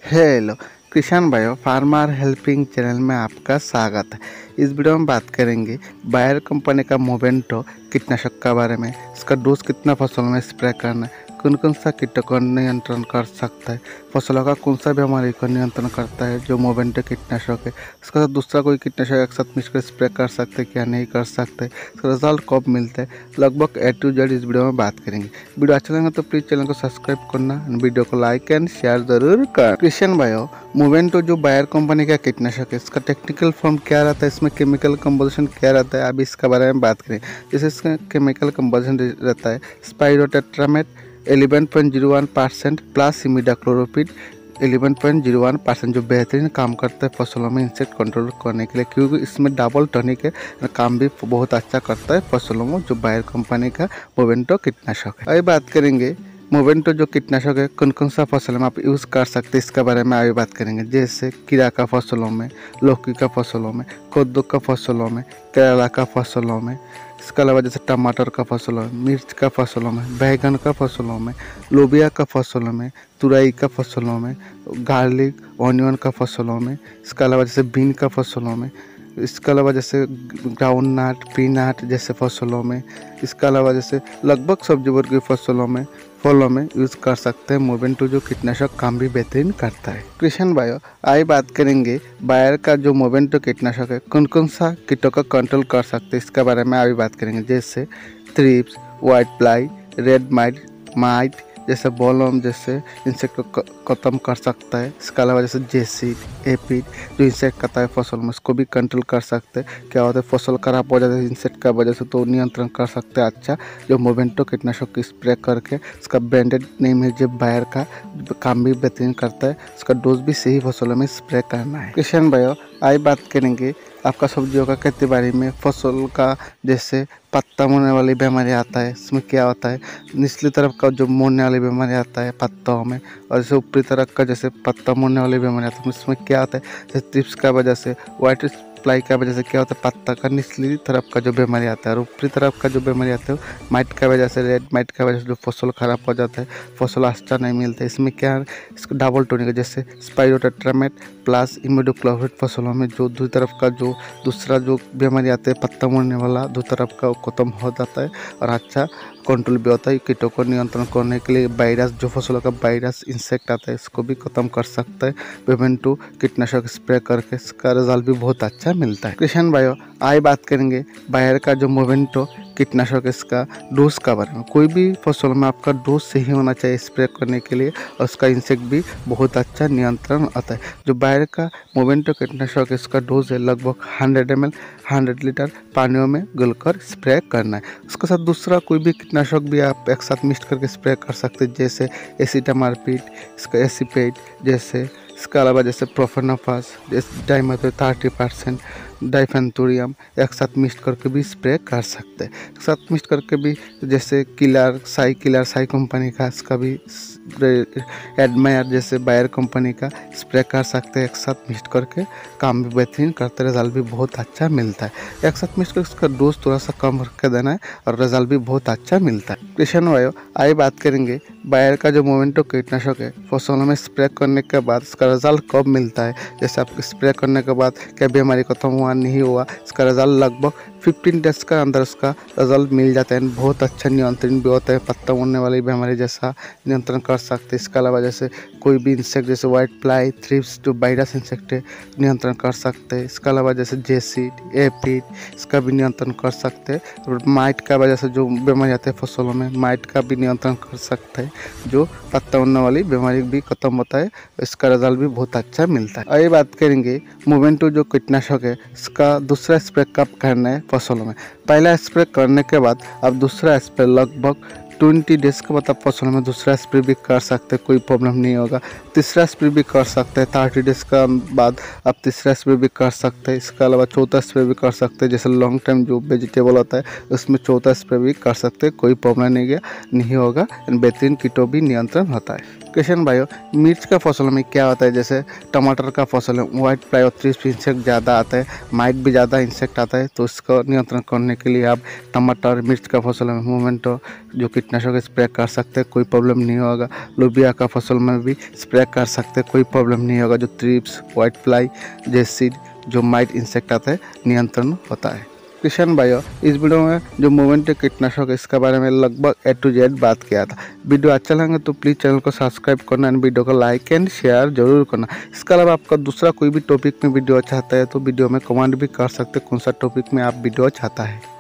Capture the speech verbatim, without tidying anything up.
Hello किसान भाइयों, farmer helping channel में आपका स्वागत है। इस वीडियो में बात करेंगे बायर कंपनी का मोवेंटो कीटनाशक के बारे में। इसका डोज कितना फसल में स्प्रे करना है, कौन कौन सा कीटों का नियंत्रण कर सकता है, फसलों का कौन सा बीमारी का नियंत्रण करता है जो मोवेंटो कीटनाशक है। इसका साथ दूसरा कोई कीटनाशक एक साथ मिक्स कर स्प्रे कर सकते हैं क्या नहीं कर सकते, इसका रिजल्ट कब मिलता है, लगभग ए टू जेड इस वीडियो में बात करेंगे। वीडियो अच्छा लगे तो प्लीज़ चैनल को सब्सक्राइब करना, वीडियो को लाइक एंड शेयर जरूर कर। क्रिश्चियन भाइयों, मोवेंटो जो बायर कंपनी का कीटनाशक है, इसका टेक्निकल फॉर्म क्या रहता है, इसमें केमिकल कंपोजिशन क्या रहता है, अभी इसके बारे में बात करें। जैसे इसका केमिकल कंपोजिशन रहता है spirotetramat eleven point zero one percent plus imidacloprid eleven point zero one percent, जो बेहतरीन काम करता है फसलों में इंसेक्ट कंट्रोल करने के लिए, क्योंकि इसमें डबल टॉनिक है, काम भी बहुत अच्छा करता है फसलों में जो बायर कंपनी का मोवेंटो कीटनाशक है। अभी बात करेंगे मोवेंटो जो कीटनाशक है कौन कौन सा फसल में आप यूज़ कर सकते हैं, इसके बारे में अभी बात करेंगे। जैसे कीड़ा का फसलों में, लौकी का फसलों में, कद्दू का फसलों में, केला का फसलों में, इसके अलावा जैसे टमाटर का फसलों में, मिर्च का फसलों में, बैगन का फसलों में, लोबिया का फसलों में, तुरई का फसलों में, गार्लिक ऑनियन का फसलों में, इसके अलावा जैसे बीन का फसलों में, इसके अलावा जैसे ग्राउंड नट पीनट जैसे फसलों में, इसके अलावा जैसे लगभग सब्जी वर्ग की फसलों में फलों में यूज़ कर सकते हैं। मोवेंटो जो कीटनाशक काम भी बेहतरीन करता है। किसान भाइयों, आइए बात करेंगे बायर का जो मोवेंटो कीटनाशक है कौन कौन सा कीटों का कंट्रोल कर सकते हैं, इसके बारे में अभी बात करेंगे। जैसे thrips, white fly, red mite mite जैसे बॉलम जैसे इंसेक्ट को खत्म कर सकता है। इसके अलावा जैसे जेसिड एपिड जो इंसेक्ट करता है फसल में, उसको भी कंट्रोल कर सकते हैं। क्या होता है फसल खराब हो जाता है इंसेक्ट का वजह से, तो नियंत्रण कर सकते हैं अच्छा जो मोवेंटो कीटनाशक की स्प्रे करके। इसका ब्रांडेड नेम है जो बायर का, काम भी बेहतरीन करता है। इसका डोज भी सही फसलों में स्प्रे करना है। किसान भाइयों, आइए बात करेंगे आपका सब्जियों का खेती बाड़ी में फसल का जैसे पत्ता मुड़ने वाली बीमारी आता है, इसमें क्या होता है, निचली तरफ का जो मुड़ने वाली बीमारी आता है पत्तों में, और जैसे ऊपरी तरफ का जैसे पत्ता मुड़ने वाली बीमारी आता है, इसमें क्या आता है जैसे ट्रिप्स का वजह से, व्हाइट फ्लाई का वजह से क्या होता है पत्ता का निचली तरफ का जो बीमारी आता है, और ऊपरी तरफ का जो बीमारी आता है माइट का वजह से, रेड माइट का वजह से जो फसल खराब हो जाता है, फसल अच्छा नहीं मिलता है। इसमें क्या है, इसको डबल टोनिक जैसे स्पाइरोटेट्रामेट प्लस इमिडाक्लोरोपिड फसलों में जो दो तरफ का जो दूसरा जो बीमारी आता है पत्ता मुड़ने वाला, दो तरफ का खत्म हो जाता है और अच्छा कंट्रोल भी होता है। कीटों को नियंत्रण करने के लिए वायरस जो फसलों का वायरस इंसेक्ट आता है इसको भी खत्म कर सकता है मोवेंटो कीटनाशक स्प्रे करके। इसका रिजल्ट भी बहुत अच्छा मिलता है। किसान भाइयों, आइए बात करेंगे बायर का जो मोवेंटो कीटनाशक इसका डोज का बारे में। कोई भी फसल में आपका डोज सही होना चाहिए स्प्रे करने के लिए, और उसका इंसेक्ट भी बहुत अच्छा नियंत्रण आता है। जो बायर का मोवेंटो कीटनाशक इसका डोज है लगभग hundred M L hundred litre पानियों में घुलकर स्प्रे करना है। उसके साथ दूसरा कोई भी कीटनाशक भी आप एक साथ मिक्स करके स्प्रे कर सकते हैं, जैसे एसिटामारपीड, इसका एसिपेट जैसे, इसके अलावा जैसे प्रोफेनोफास जैसे डाइमेथोन थर्टी परसेंट डाइफेंथोरियम एक साथ मिक्स करके भी स्प्रे कर सकते हैं। एक साथ मिक्स करके भी जैसे किलर साई किलर साई कंपनी का, इसका भी एडमायर जैसे बायर कंपनी का स्प्रे कर सकते हैं। एक साथ मिक्स करके काम भी बेहतरीन करते हैं, रिजल्ट भी बहुत अच्छा मिलता है। एक साथ मिक्स करके इसका डोज थोड़ा सा कम करके देना है और रिजल्ट भी बहुत अच्छा मिलता है। किसान भाइयों, आइए बात करेंगे बायर का जो मोवेंटो कीटनाशक है फसलों में स्प्रे करने के बाद इसका रिजल्ट कब मिलता है। जैसे आप स्प्रे करने के बाद क्या बीमारी खत्म हुआ नहीं हुआ, इसका रिजल्ट लगभग फिफ्टीन डेज का अंदर उसका रिजल्ट मिल जाता है। बहुत अच्छा नियंत्रण भी होता है, पत्ता मुड़ने वाली बीमारी जैसा नियंत्रण कर सकते हैं। इसके अलावा जैसे कोई भी इंसेक्ट जैसे व्हाइट फ्लाई, थ्रिप्स जो वायरस इंसेक्ट है नियंत्रण कर सकते हैं। इसके अलावा जैसे जेसिड एपिड इसका भी नियंत्रण कर सकते हैं। और माइट का वजह से जो बीमारी आते हैं फसलों में, माइट का भी नियंत्रण कर सकते हैं, जो पत्ता मुड़ने वाली बीमारी भी खत्म होता है। इसका रिजल्ट भी बहुत अच्छा मिलता है। आइए बात करेंगे मोवेंटो जो कीटनाशक है इसका दूसरा स्प्रे कब करना है फसलों में। पहला स्प्रे करने के बाद आप दूसरा स्प्रे लगभग ट्वेंटी डेज के बाद आप फसलों में दूसरा स्प्रे भी कर सकते हैं, कोई प्रॉब्लम नहीं होगा। तीसरा स्प्रे भी कर सकते हैं, थर्टी डेज का बाद आप तीसरा स्प्रे भी कर सकते हैं। इसके अलावा चौथा स्प्रे भी कर सकते हैं, जैसे लॉन्ग टाइम जो वेजिटेबल होता है उसमें चौथा स्प्रे भी कर सकते हैं, कोई प्रॉब्लम नहीं गया नहीं होगा। बेहतरीन कीटों भी नियंत्रण होता है। किशन भाइयों, मिर्च का फसल में क्या होता है, जैसे टमाटर का फसल है, व्हाइट फ्लाई और थ्रिप्स इंसेक्ट ज़्यादा आता है, माइट भी ज़्यादा इंसेक्ट आता है, तो इसको नियंत्रण करने के लिए आप टमाटर मिर्च का फसल में मोमेंटो जो कीटनाशक स्प्रे कर सकते हैं, कोई प्रॉब्लम नहीं होगा। लोबिया का फसल में भी स्प्रे कर सकते हैं, कोई प्रॉब्लम नहीं होगा। जो थ्रिप्स, व्हाइट फ्लाई जैसी जो माइट इंसेक्ट आता है, नियंत्रण होता है। किशन भाइयों, इस वीडियो में जो मोमेंटो कीटनाशक इसके बारे में लगभग ए टू जेड बात किया था। वीडियो अच्छा लगे तो प्लीज़ चैनल को सब्सक्राइब करना एंड वीडियो को लाइक एंड शेयर जरूर करना। इसके अलावा आपका दूसरा कोई भी टॉपिक में वीडियो चाहता है तो वीडियो में कमेंट भी कर सकते हैं कौन सा टॉपिक में आप वीडियो चाहता है।